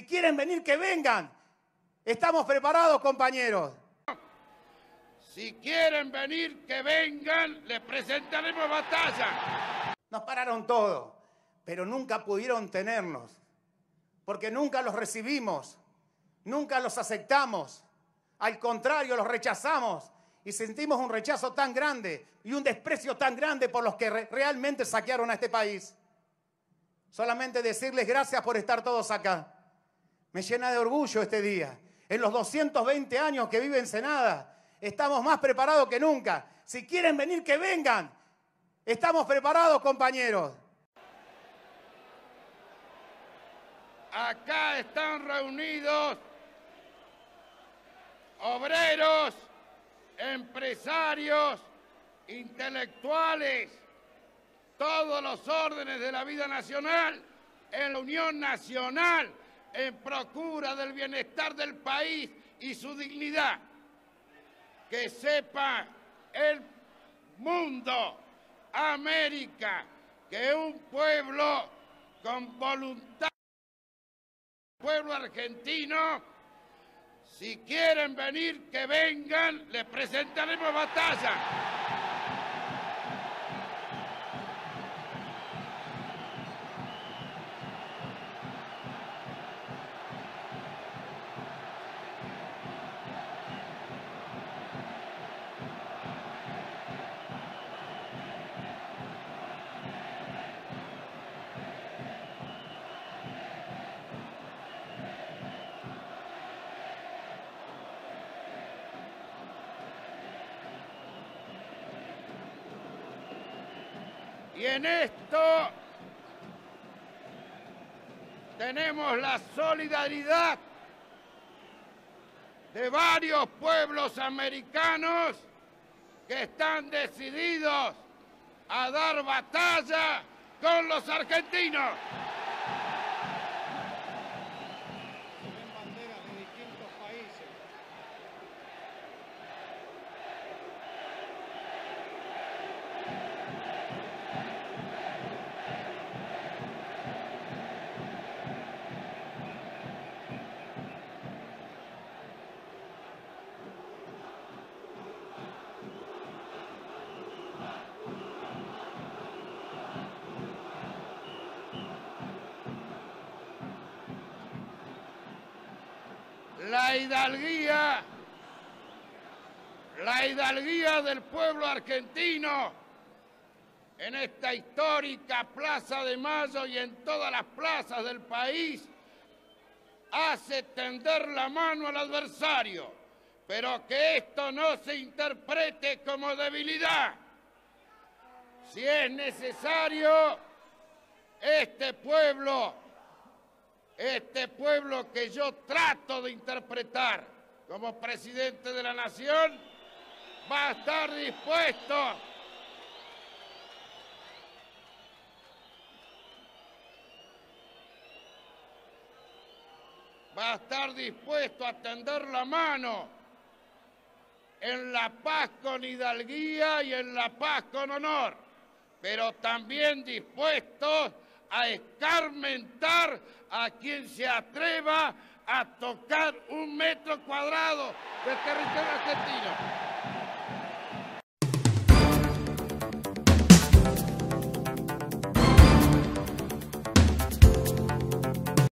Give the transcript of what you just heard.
Si quieren venir, que vengan. Estamos preparados, compañeros. Si quieren venir, que vengan, les presentaremos batalla. Nos pararon todo, pero nunca pudieron tenernos, porque nunca los recibimos, nunca los aceptamos. Al contrario, los rechazamos y sentimos un rechazo tan grande y un desprecio tan grande por los que realmente saquearon a este país. Solamente decirles gracias por estar todos acá. Me llena de orgullo este día. En los 220 años que vive Ensenada, estamos más preparados que nunca. Si quieren venir, que vengan. Estamos preparados, compañeros. Acá están reunidos obreros, empresarios, intelectuales, todos los órdenes de la vida nacional, en la Unión Nacional, en procura del bienestar del país y su dignidad. Que sepa el mundo, América, que un pueblo con voluntad, pueblo argentino, si quieren venir, que vengan, les presentaremos batalla. Y en esto tenemos la solidaridad de varios pueblos americanos que están decididos a dar batalla con los argentinos. La hidalguía del pueblo argentino en esta histórica Plaza de Mayo y en todas las plazas del país hace tender la mano al adversario, pero que esto no se interprete como debilidad. Si es necesario, este pueblo que yo trato de interpretar como presidente de la nación, va a estar dispuesto a tender la mano en la paz con hidalguía y en la paz con honor, pero también dispuesto a escarmentar a quien se atreva a tocar 1 metro cuadrado del territorio argentino.